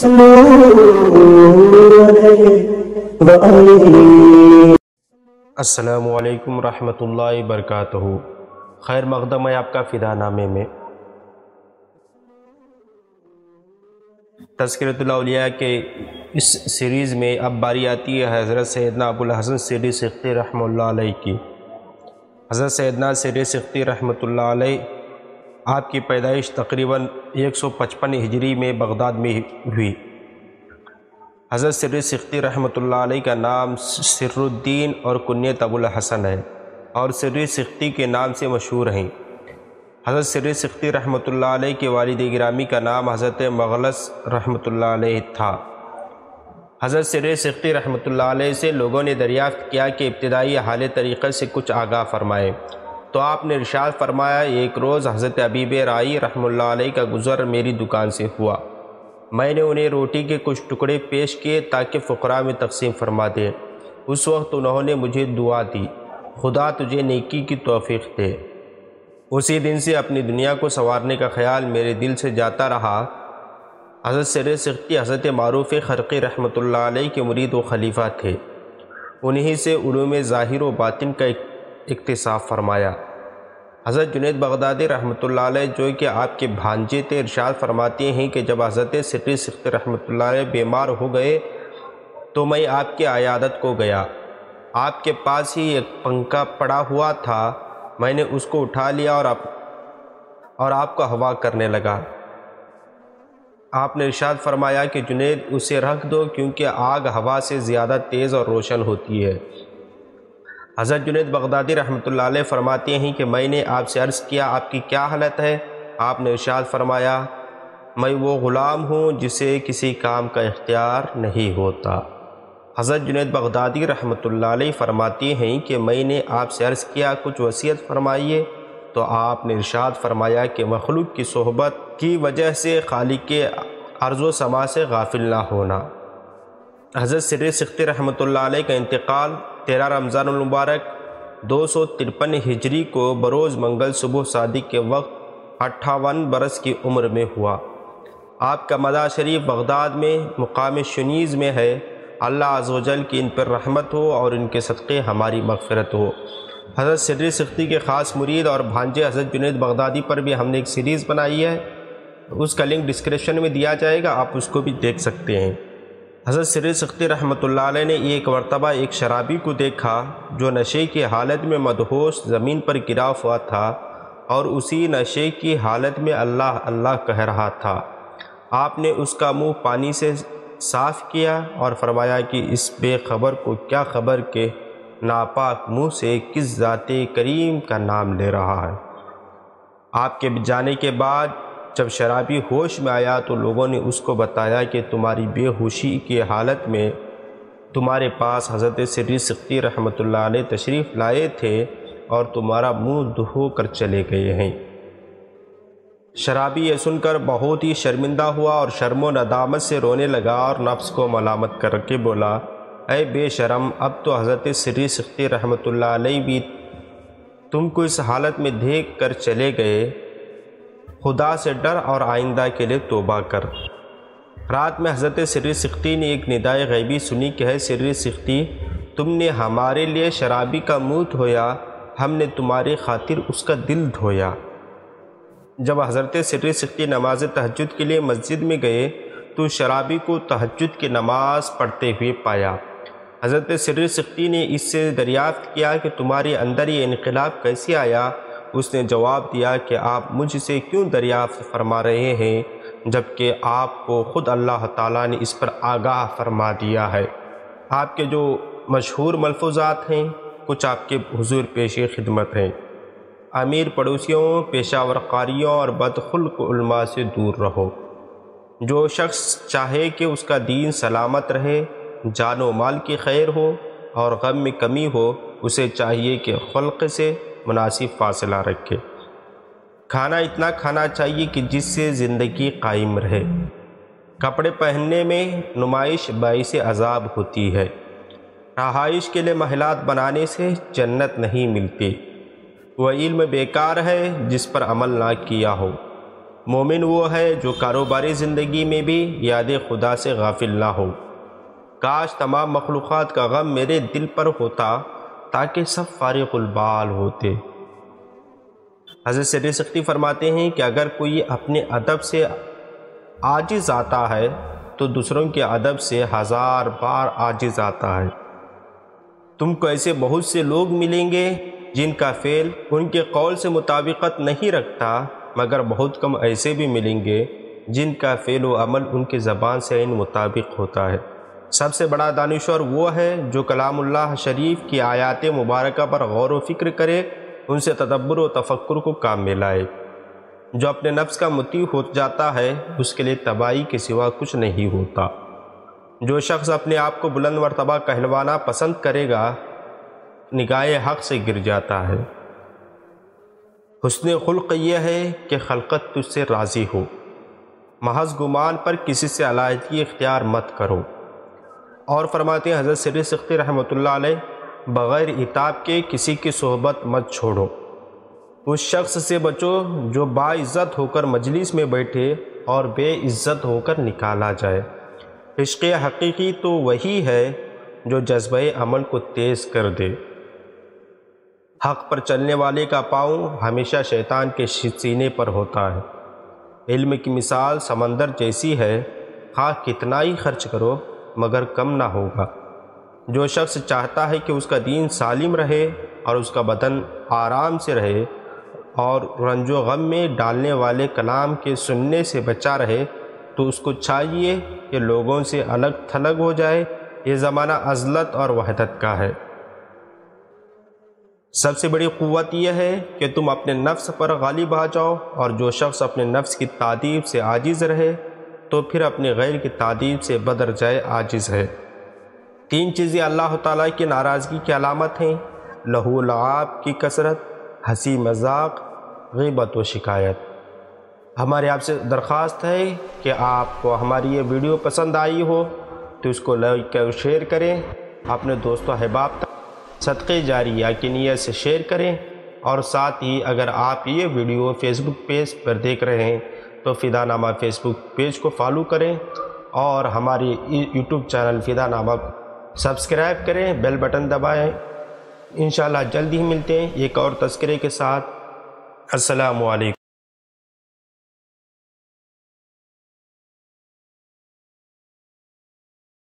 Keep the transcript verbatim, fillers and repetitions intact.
السلام علیکم ورحمۃ اللہ وبرکاتہ۔ خیر مقدم ہے آپ کا فدا نامے میں۔ تذکرۃ الاولیاء کے اس سیریز میں اب باری آتی ہے حضرت سیدنا ابو الحسن سیری سختیٰ رحمہ اللہ علیہ کی۔ حضرت سیدنا سیری سختیٰ رحمۃ اللہ علیہ آپ کی پیدائش تقریباً ایک سو پچپن ہجری میں بغداد میں ہوئی۔ حضرت سیری سختیٰ رحمۃ اللہ علیہ کا نام سر الدین اور کنیت ابو الحسن ہے اور سیری سختیٰ کے نام سے مشہور ہیں۔ حضرت سیری سختیٰ رحمۃ اللہ علیہ کے والد گرامی کا نام حضرت مغلس رحمۃ اللہ علیہ تھا۔ حضرت سیری سختیٰ رحمۃ اللہ علیہ سے لوگوں نے دریافت کیا کہ ابتدائی حال طریقے سے کچھ آگاہ فرمائے، تو آپ نے ارشاد فرمایا، ایک روز حضرت حبیب رائی رحمۃ اللہ علیہ کا گزر میری دکان سے ہوا۔ میں نے انہیں روٹی کے کچھ ٹکڑے پیش کیے تاکہ فقراء میں تقسیم فرما دے۔ اس وقت انہوں نے مجھے دعا دی، خدا تجھے نیکی کی توفیق دے۔ اسی دن سے اپنی دنیا کو سنوارنے کا خیال میرے دل سے جاتا رہا۔ حضرت سیری سختیٰ حضرت معروف خرقی رحمۃ اللہ علیہ کے مرید و خلیفہ تھے۔ انہی سے علوم ظاہر و باطن کا اکتساب فرمایا۔ حضرت جنید بغدادی رحمۃ اللہ علیہ جو کہ آپ کے بھانجے تھے، ارشاد فرماتے ہیں کہ جب حضرت سیری سختیٰ رحمۃ اللہ علیہ بیمار ہو گئے تو میں آپ کی عیادت کو گیا۔ آپ کے پاس ہی ایک پنکھا پڑا ہوا تھا، میں نے اس کو اٹھا لیا اور آپ اور آپ کو ہوا کرنے لگا۔ آپ نے ارشاد فرمایا کہ جنید اسے رکھ دو کیونکہ آگ ہوا سے زیادہ تیز اور روشن ہوتی ہے۔ حضرت جنید بغدادی رحمۃ اللہ علیہ فرماتے ہیں کہ میں نے آپ سے عرض کیا، آپ کی کیا حالت ہے؟ آپ نے ارشاد فرمایا، میں وہ غلام ہوں جسے کسی کام کا اختیار نہیں ہوتا۔ حضرت جنید بغدادی رحمۃ اللہ علیہ فرماتے ہیں کہ میں نے آپ سے عرض کیا، کچھ وصیت فرمائیے، تو آپ نے ارشاد فرمایا کہ مخلوق کی صحبت کی وجہ سے خالق کے ارض و سما سے غافل نہ ہونا۔ حضرت سیری سختیٰ رحمۃ اللہ علیہ کا انتقال تیرہ رمضان المبارک دو سو ترپن ہجری کو بروز منگل صبح صادق کے وقت اٹھاون برس کی عمر میں ہوا۔ آپ کا مزار شریف بغداد میں مقام شنیز میں ہے۔ اللہ عز و جل کی ان پر رحمت ہو اور ان کے صدقے ہماری مغفرت ہو۔ حضرت سیری سختیٰ کے خاص مرید اور بھانجے حضرت جنید بغدادی پر بھی ہم نے ایک سیریز بنائی ہے، اس کا لنک ڈسکرپشن میں دیا جائے گا، آپ اس کو بھی دیکھ سکتے ہیں۔ حضرت سیری سختیٰ رحمۃ اللہ علیہ نے ایک مرتبہ ایک شرابی کو دیکھا جو نشے کی حالت میں مدہوش زمین پر گرا ہوا تھا اور اسی نشے کی حالت میں اللہ اللہ کہہ رہا تھا۔ آپ نے اس کا منہ پانی سے صاف کیا اور فرمایا کہ اس بے خبر کو کیا خبر کہ ناپاک منہ سے کس ذات کریم کا نام لے رہا ہے۔ آپ کے جانے کے بعد جب شرابی ہوش میں آیا تو لوگوں نے اس کو بتایا کہ تمہاری بے ہوشی کی حالت میں تمہارے پاس حضرت سیری سختیٰ رحمۃ اللہ علیہ تشریف لائے تھے اور تمہارا منہ دھو کر چلے گئے ہیں۔ شرابی یہ سن کر بہت ہی شرمندہ ہوا اور شرم و ندامت سے رونے لگا اور نفس کو ملامت کر کے بولا، اے بے شرم، اب تو حضرت سیری سختیٰ رحمۃ اللہ علیہ بھی تم کو اس حالت میں دیکھ کر چلے گئے۔ خدا سے ڈر اور آئندہ کے لیے توبہ کر۔ رات میں حضرت سیری سختیٰ نے ایک ندائے غیبی سنی کہ ہے سیری سختیٰ، تم نے ہمارے لیے شرابی کا منہ دھویا، ہم نے تمہاری خاطر اس کا دل دھویا۔ جب حضرت سیری سختیٰ نماز تہجد کے لیے مسجد میں گئے تو شرابی کو تہجد کی نماز پڑھتے ہوئے پایا۔ حضرت سیری سختیٰ نے اس سے دریافت کیا کہ تمہارے اندر یہ انقلاب کیسے آیا؟ اس نے جواب دیا کہ آپ مجھ سے کیوں دریافت فرما رہے ہیں جبکہ آپ کو خود اللہ تعالیٰ نے اس پر آگاہ فرما دیا ہے۔ آپ کے جو مشہور ملفوظات ہیں کچھ آپ کے حضور پیش خدمت ہیں۔ امیر پڑوسیوں، پیشہ ور قاریوں اور بدخلق علماء سے دور رہو۔ جو شخص چاہے کہ اس کا دین سلامت رہے، جان و مال کی خیر ہو اور غم میں کمی ہو، اسے چاہیے کہ خلق سے مناسب فاصلہ رکھے۔ کھانا اتنا کھانا چاہیے کہ جس سے زندگی قائم رہے۔ کپڑے پہننے میں نمائش باعث عذاب ہوتی ہے۔ رہائش کے لیے محلات بنانے سے جنت نہیں ملتی۔ وہ علم بیکار ہے جس پر عمل نہ کیا ہو۔ مومن وہ ہے جو کاروباری زندگی میں بھی یاد خدا سے غافل نہ ہو۔ کاش تمام مخلوقات کا غم میرے دل پر ہوتا تاکہ سب فارغ البال ہوتے۔ حضرت سید سختی فرماتے ہیں کہ اگر کوئی اپنے ادب سے عاجز آتا ہے تو دوسروں کے ادب سے ہزار بار عاجز آتا ہے۔ تم کو ایسے بہت سے لوگ ملیں گے جن کا فعل ان کے قول سے مطابقت نہیں رکھتا، مگر بہت کم ایسے بھی ملیں گے جن کا فعل و عمل ان کے زبان سے عین مطابق ہوتا ہے۔ سب سے بڑا دانشور وہ ہے جو کلام اللہ شریف کی آیات مبارکہ پر غور و فکر کرے، ان سے تدبر و تفکر کو کام میں لائے۔ جو اپنے نفس کا مطیع ہو جاتا ہے اس کے لیے تباہی کے سوا کچھ نہیں ہوتا۔ جو شخص اپنے آپ کو بلند مرتبہ کہلوانا پسند کرے گا نگاہ حق سے گر جاتا ہے۔ حسن خلق یہ ہے کہ خلقت تجھ سے راضی ہو، محض گمان پر کسی سے علیحدگی اختیار مت کرو۔ اور فرماتے ہیں حضرت سید سختی رحمۃ اللہ علیہ، بغیر عتاب کے کسی کی صحبت مت چھوڑو۔ اس شخص سے بچو جو باعزت ہو کر مجلس میں بیٹھے اور بے عزت ہو کر نکالا جائے۔ عشق حقیقی تو وہی ہے جو جذبہ عمل کو تیز کر دے۔ حق پر چلنے والے کا پاؤں ہمیشہ شیطان کے سینے پر ہوتا ہے۔ علم کی مثال سمندر جیسی ہے، خواہ کتنا ہی خرچ کرو مگر کم نہ ہوگا۔ جو شخص چاہتا ہے کہ اس کا دین سالم رہے اور اس کا بدن آرام سے رہے اور رنج و غم میں ڈالنے والے کلام کے سننے سے بچا رہے، تو اس کو چاہیے کہ لوگوں سے الگ تھلگ ہو جائے۔ یہ زمانہ عزلت اور وحدت کا ہے۔ سب سے بڑی قوت یہ ہے کہ تم اپنے نفس پر غالب آ جاؤ، اور جو شخص اپنے نفس کی تعذیب سے عاجز رہے تو پھر اپنے غیر کی تعذیب سے بدرجائے عاجز ہے۔ تین چیزیں اللہ تعالیٰ کی ناراضگی کی علامت ہیں: لہو و لعاب کی کثرت، ہنسی مذاق، غیبت و شکایت۔ ہمارے آپ سے درخواست ہے کہ آپ کو ہماری یہ ویڈیو پسند آئی ہو تو اس کو لائک اور شیئر کریں، اپنے دوست و احباب تک صدقے جاریہ کی نیت سے شیئر کریں، اور ساتھ ہی اگر آپ یہ ویڈیو فیس بک پیج پر دیکھ رہے ہیں تو فدا نامہ فیس بک پیج کو فالو کریں اور ہماری یوٹیوب چینل فدا نامہ سبسکرائب کریں، بیل بٹن دبائیں۔ انشاءاللہ جلد ہی ملتے ہیں ایک اور تذکرے کے ساتھ۔ السلام علیکم۔